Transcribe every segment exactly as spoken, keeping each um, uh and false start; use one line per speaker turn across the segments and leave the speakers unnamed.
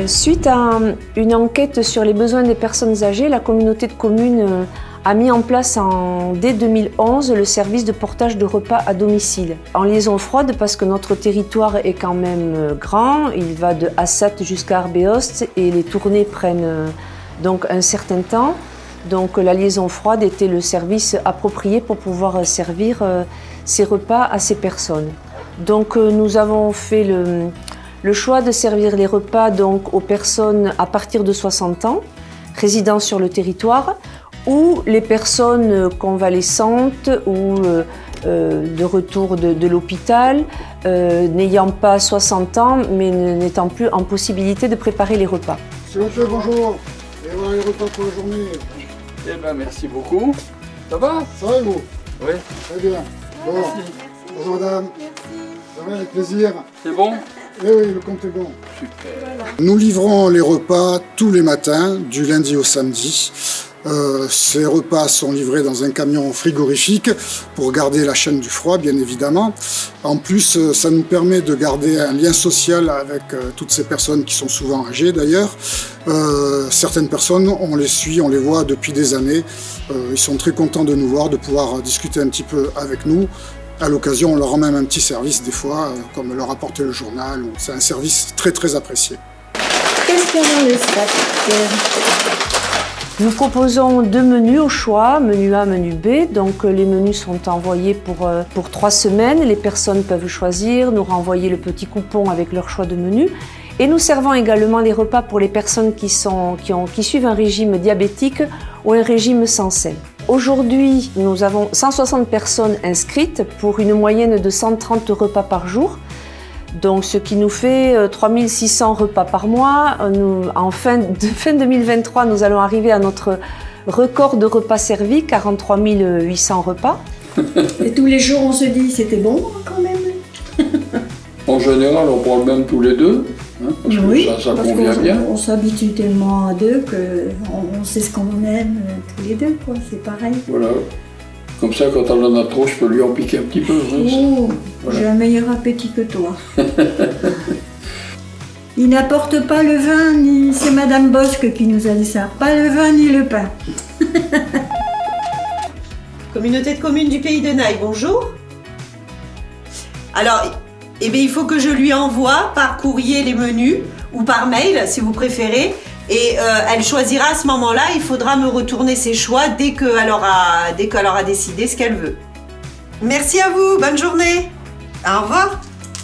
Euh, suite à une enquête sur les besoins des personnes âgées, la communauté de communes a mis en place en, dès deux mille onze le service de portage de repas à domicile. En liaison froide parce que notre territoire est quand même grand, il va de Assat jusqu'à Arbeost et les tournées prennent donc un certain temps. Donc la liaison froide était le service approprié pour pouvoir servir ces repas à ces personnes. Donc nous avons fait le, le choix de servir les repas donc, aux personnes à partir de soixante ans, résidant sur le territoire, ou les personnes convalescentes ou euh, de retour de, de l'hôpital, euh, n'ayant pas soixante ans, mais n'étant plus en possibilité de préparer les repas.
Monsieur, monsieur, bonjour. Et voilà les repas pour la journée.
Eh bien, merci beaucoup. Ça va?
Ça va et vous?
Oui.
Très bien. Bon.
Merci.
Bonjour madame. Ça va, avec plaisir.
C'est bon?
Eh oui, le compte est bon.
Super.
Nous livrons les repas tous les matins, du lundi au samedi. Euh, ces repas sont livrés dans un camion frigorifique pour garder la chaîne du froid, bien évidemment. En plus, euh, ça nous permet de garder un lien social avec euh, toutes ces personnes qui sont souvent âgées d'ailleurs. Euh, certaines personnes, on les suit, on les voit depuis des années. Euh, ils sont très contents de nous voir, de pouvoir discuter un petit peu avec nous. À l'occasion, on leur rend même un petit service des fois, euh, comme leur apporter le journal. C'est un service très très apprécié.
Qu'est-ce qu'il y a dans le sac?
Nous proposons deux menus au choix, menu A, menu B. Donc les menus sont envoyés pour, pour trois semaines. Les personnes peuvent choisir, nous renvoyer le petit coupon avec leur choix de menu. Et nous servons également les repas pour les personnes qui, sont, qui, ont, qui suivent un régime diabétique ou un régime sans sel. Aujourd'hui, nous avons cent soixante personnes inscrites pour une moyenne de cent trente repas par jour. Donc, ce qui nous fait trois mille six cents repas par mois. Nous, en fin, de, fin deux mille vingt-trois, nous allons arriver à notre record de repas servis, quarante-trois mille huit cents repas.
Et tous les jours, on se dit, c'était bon quand même.
En général, on prend le même tous les deux, hein, parce
oui,
que ça, ça
parce
convient
on,
bien.
On s'habitue tellement à deux qu'on on sait ce qu'on aime tous les deux, quoi. C'est pareil.
Voilà. Comme ça, quand on en a trop, je peux lui en piquer un petit peu. Hein.
Oh,
voilà.
J'ai un meilleur appétit que toi. Il n'apporte pas le vin, ni c'est Madame Bosque qui nous a dit ça. Pas le vin ni le pain.
Communauté de communes du Pays de Naye, bonjour. Alors, eh bien, il faut que je lui envoie par courrier les menus, ou par mail, si vous préférez. Et euh, elle choisira à ce moment-là, il faudra me retourner ses choix dès qu'elle aura, dès qu'elle aura décidé ce qu'elle veut. Merci à vous, bonne journée. Au revoir.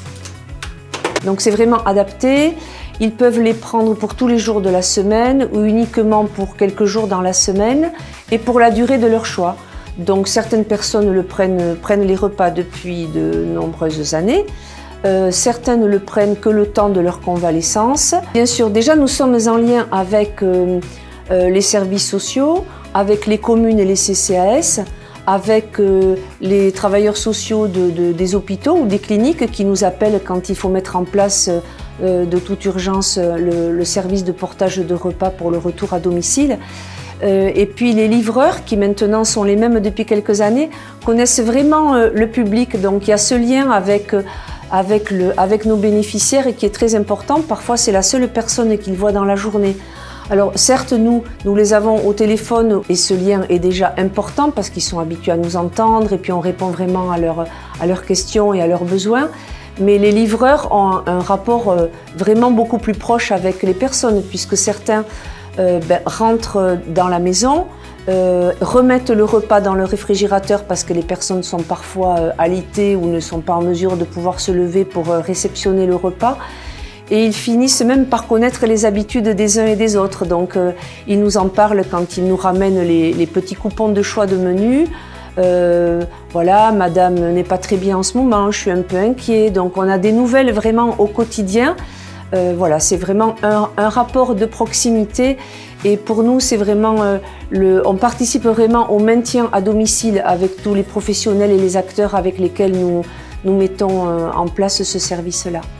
Donc c'est vraiment adapté. Ils peuvent les prendre pour tous les jours de la semaine ou uniquement pour quelques jours dans la semaine et pour la durée de leur choix. Donc certaines personnes le prennent, prennent les repas depuis de nombreuses années. Euh, certains ne le prennent que le temps de leur convalescence. Bien sûr, déjà nous sommes en lien avec euh, euh, les services sociaux, avec les communes et les C C A S, avec euh, les travailleurs sociaux de, de, des hôpitaux ou des cliniques qui nous appellent quand il faut mettre en place euh, de toute urgence le, le service de portage de repas pour le retour à domicile. Euh, et puis les livreurs, qui maintenant sont les mêmes depuis quelques années, connaissent vraiment euh, le public. Donc il y a ce lien avec... Euh, Avec, le, avec nos bénéficiaires et qui est très important. Parfois, c'est la seule personne qu'ils voient dans la journée. Alors certes, nous, nous les avons au téléphone et ce lien est déjà important parce qu'ils sont habitués à nous entendre et puis on répond vraiment à, leur, à leurs questions et à leurs besoins. Mais les livreurs ont un rapport vraiment beaucoup plus proche avec les personnes puisque certains euh, ben, rentrent dans la maison, Euh, remettent le repas dans le réfrigérateur parce que les personnes sont parfois euh, alitées ou ne sont pas en mesure de pouvoir se lever pour euh, réceptionner le repas. Et ils finissent même par connaître les habitudes des uns et des autres. Donc euh, ils nous en parlent quand ils nous ramènent les, les petits coupons de choix de menu. Euh, voilà, madame n'est pas très bien en ce moment, je suis un peu inquiet. Donc on a des nouvelles vraiment au quotidien. Euh, voilà, c'est vraiment un, un rapport de proximité et pour nous, c'est vraiment euh, le, on participe vraiment au maintien à domicile avec tous les professionnels et les acteurs avec lesquels nous, nous mettons euh, en place ce service-là.